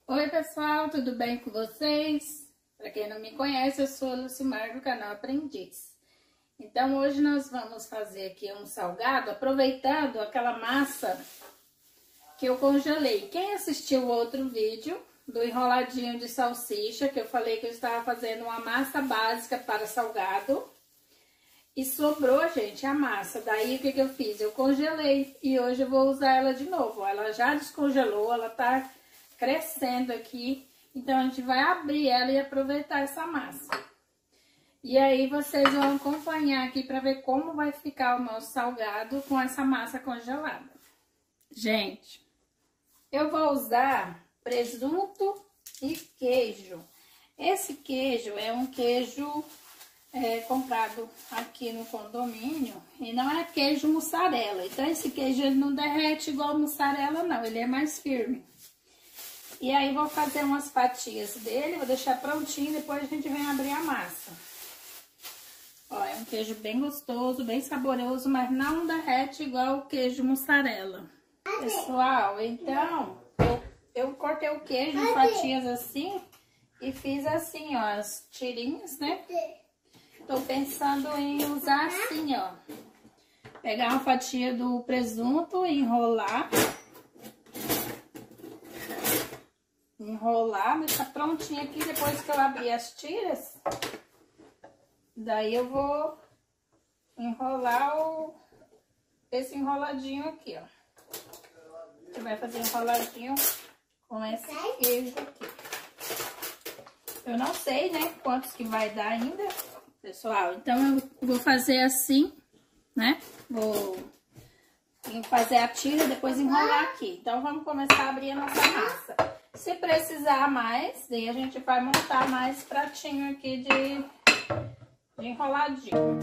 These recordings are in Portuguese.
Oi pessoal, tudo bem com vocês? Para quem não me conhece, eu sou a Lucimar do canal Aprendiz. Então hoje nós vamos fazer aqui um salgado, aproveitando aquela massa que eu congelei. Quem assistiu o outro vídeo do enroladinho de salsicha, que eu falei que eu estava fazendo uma massa básica para salgado, e sobrou, gente, a massa. Daí o que eu fiz? Eu congelei e hoje eu vou usar ela de novo. Ela já descongelou, ela tá crescendo aqui, então a gente vai abrir ela e aproveitar essa massa. E aí vocês vão acompanhar aqui para ver como vai ficar o nosso salgado com essa massa congelada. Gente, eu vou usar presunto e queijo. Esse queijo é um queijo comprado aqui no condomínio e não é queijo mussarela. Então esse queijo ele não derrete igual mussarela não, ele é mais firme. E aí vou fazer umas fatias dele, vou deixar prontinho, depois a gente vem abrir a massa. Ó, é um queijo bem gostoso, bem saboroso, mas não derrete igual o queijo mussarela. Pessoal, então, eu cortei o queijo em fatias assim e fiz assim, ó, as tirinhas, né? Tô pensando em usar assim, ó. Pegar uma fatia do presunto e enrolar, deixar prontinho aqui depois que eu abrir as tiras. Daí eu vou enrolar esse enroladinho aqui, ó. A gente vai fazer enroladinho com esse queijo aqui. Eu não sei, né, quantos que vai dar ainda, pessoal. Então eu vou fazer assim, né? Vou fazer a tira e depois enrolar aqui. Então vamos começar a abrir a nossa massa. Se precisar mais, daí a gente vai montar mais pratinho aqui de enroladinho.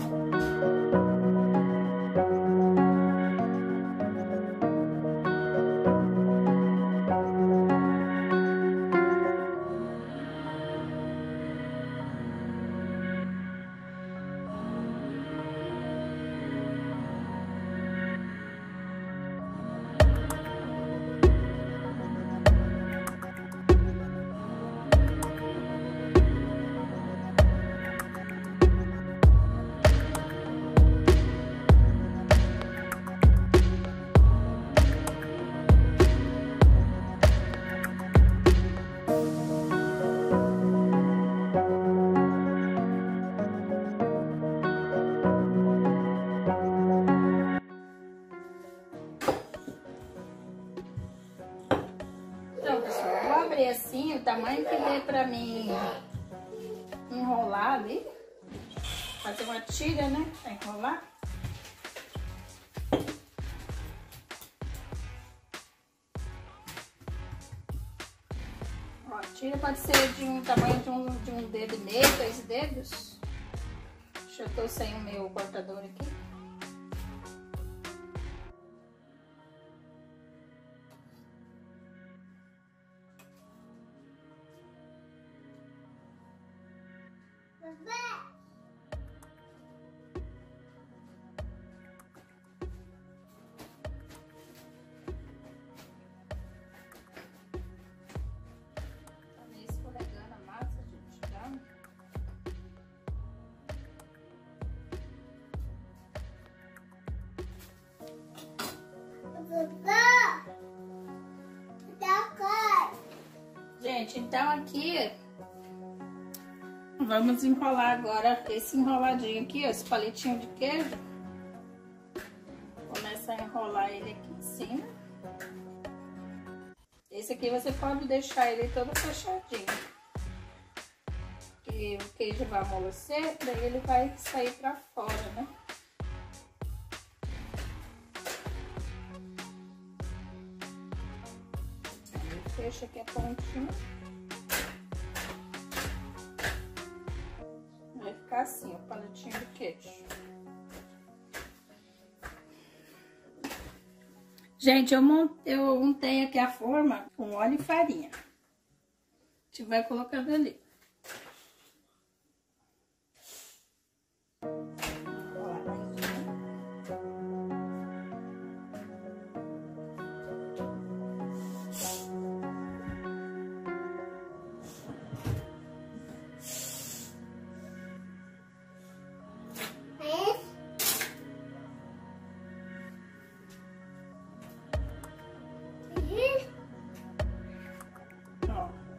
Assim, o tamanho que dê pra mim enrolar ali, fazer uma tira, né, pra enrolar. Ó, a tira pode ser de um tamanho de um dedo e meio, 2 dedos. Deixa eu tô sem o meu cortador aqui. Gente, então aqui vamos enrolar agora esse enroladinho aqui, ó, esse palitinho de queijo. Começa a enrolar ele aqui em cima. Esse aqui você pode deixar ele todo fechadinho, que o queijo vai amolecer, daí ele vai sair pra fora, né? Fecha aqui a pontinha. Vai ficar assim, o palitinho de queijo. Gente, eu untei aqui a forma com óleo e farinha. A gente vai colocando ali.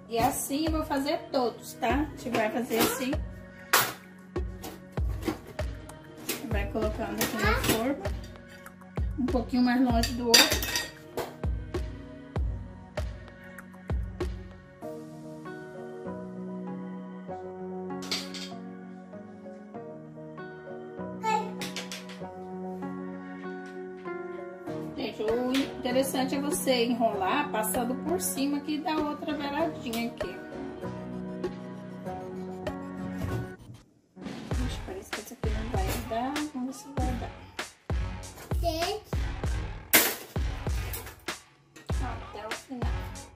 E assim eu vou fazer todos, tá? A gente vai fazer assim. Vai colocando aqui na forma. Um pouquinho mais longe do outro. Gente, o interessante é você enrolar passando por cima aqui da outra beiradinha aqui. Ixi, parece que essa aqui não vai dar. Vamos ver se vai dar. Até o final.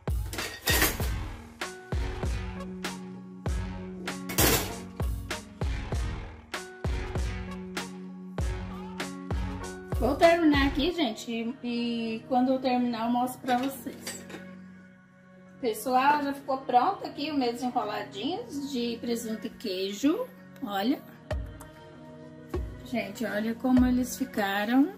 Vou terminar aqui, gente, e quando eu terminar eu mostro pra vocês. Pessoal, já ficou pronto aqui os meus enroladinhos de presunto e queijo. Olha. Gente, olha como eles ficaram.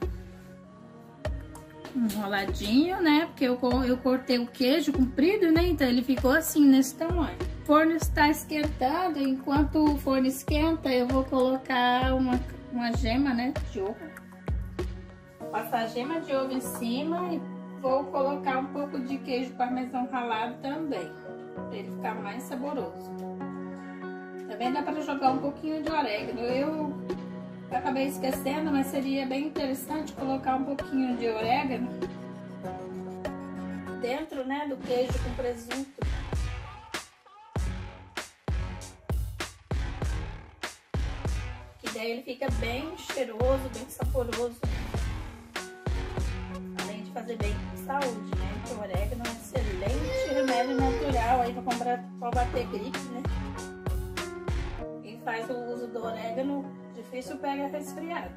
Enroladinho, né? Porque eu cortei o queijo comprido, né? Então ele ficou assim, nesse tamanho. O forno está esquentando. Enquanto o forno esquenta, eu vou colocar uma gema, né? De ovo. Passar gema de ovo em cima e vou colocar um pouco de queijo parmesão ralado também, para ele ficar mais saboroso. Também dá para jogar um pouquinho de orégano. Eu acabei esquecendo, mas seria bem interessante colocar um pouquinho de orégano dentro, né, do queijo com presunto. Que daí ele fica bem cheiroso, bem saboroso. Fazer bem com saúde, né? Porque o orégano é um excelente remédio natural aí para combater gripe, né? Quem faz o uso do orégano, difícil pega resfriado.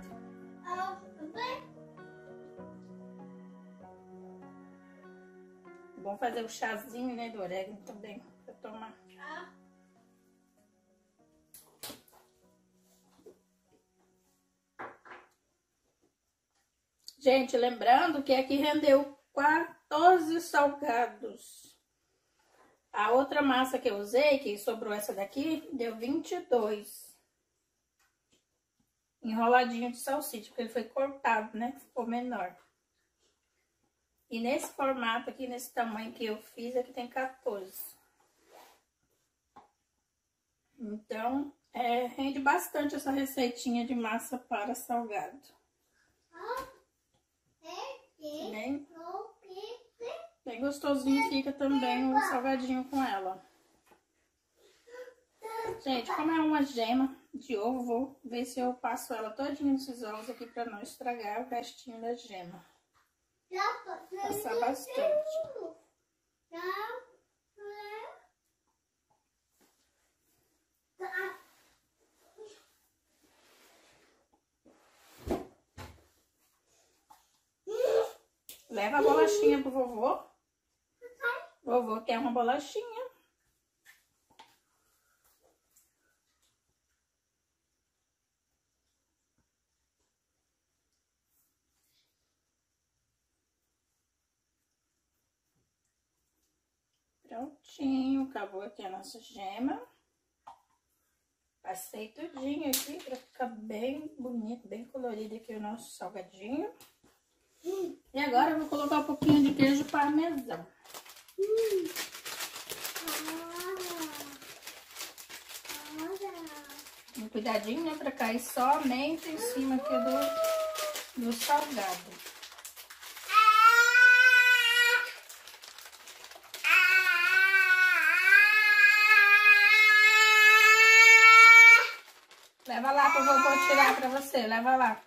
Bom fazer o chazinho, né, do orégano também, para tomar. Gente, lembrando que aqui rendeu 14 salgados. A outra massa que eu usei, que sobrou essa daqui, deu 22. Enroladinho de salsicha, porque ele foi cortado, né? Ficou menor. E nesse formato aqui, nesse tamanho que eu fiz, aqui tem 14. Então, rende bastante essa receitinha de massa para salgado. Bem gostosinho fica também o salgadinho com ela. Gente, como é uma gema de ovo, vou ver se eu passo ela todinha nesses ovos aqui para não estragar o restinho da gema. Passar bastante. Leva a bolachinha pro vovô. Vovô quer uma bolachinha. Prontinho, acabou aqui a nossa gema. Passei tudinho aqui pra ficar bem bonito, bem colorido aqui o nosso salgadinho. E agora eu vou colocar um pouquinho de queijo parmesão. Um cuidadinho, né, pra cair somente em cima aqui do salgado. Leva lá pro vovô tirar pra você, leva lá.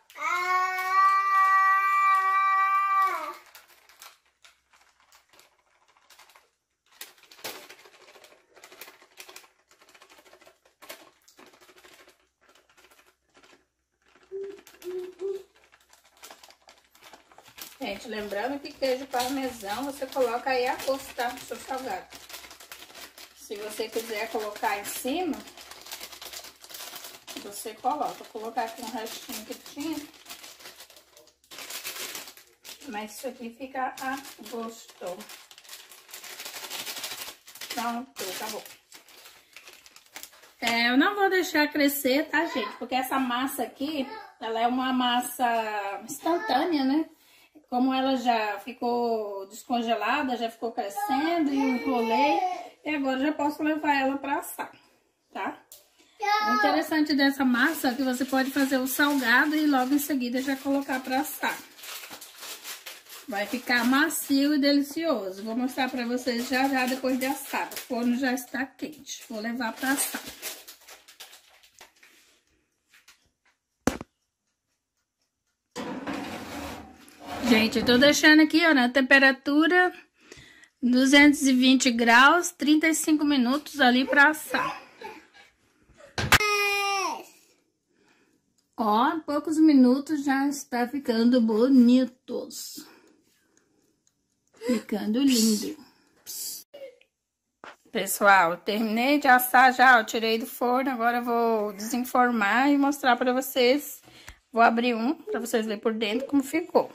Gente, lembrando que queijo parmesão você coloca aí a gosto, tá? No seu salgado. Se você quiser colocar em cima, você coloca. Vou colocar aqui um restinho que tinha. Mas isso aqui fica a gosto. Pronto, acabou. Eu não vou deixar crescer, tá, gente? Porque essa massa aqui, ela é uma massa instantânea, né? Como ela já ficou descongelada, já ficou crescendo e eu enrolei. E agora já posso levar ela pra assar, tá? O interessante dessa massa é que você pode fazer o salgado e logo em seguida já colocar pra assar. Vai ficar macio e delicioso. Vou mostrar pra vocês já depois de assado. O forno já está quente. Vou levar pra assar. Gente, eu tô deixando aqui, ó, na temperatura 220 graus, 35 minutos ali pra assar. Ó, em poucos minutos já está ficando bonitos. Ficando lindo. Pessoal, terminei de assar já, eu tirei do forno, agora eu vou desenformar e mostrar pra vocês. Vou abrir um pra vocês verem por dentro como ficou.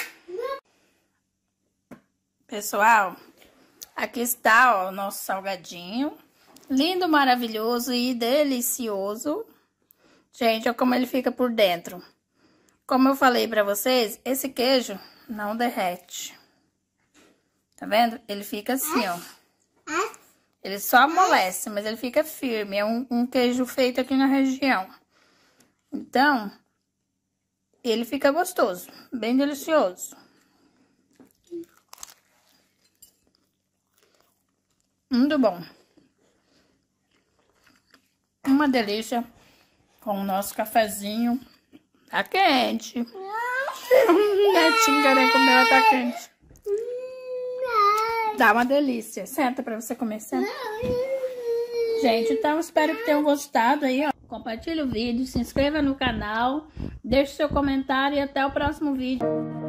Pessoal, aqui está, ó, o nosso salgadinho. Lindo, maravilhoso e delicioso. Gente, olha como ele fica por dentro. Como eu falei pra vocês, esse queijo não derrete. Tá vendo? Ele fica assim, ó. Ele só amolece, mas ele fica firme. É um queijo feito aqui na região. Então, ele fica gostoso, bem delicioso. Muito bom. Uma delícia. Com o nosso cafezinho. Tá quente. Netinho querendo comer, ela tá quente. Dá uma delícia. Senta pra você comer, senta. Gente, então espero que tenham gostado aí, ó. Compartilhe o vídeo, se inscreva no canal, deixe seu comentário e até o próximo vídeo.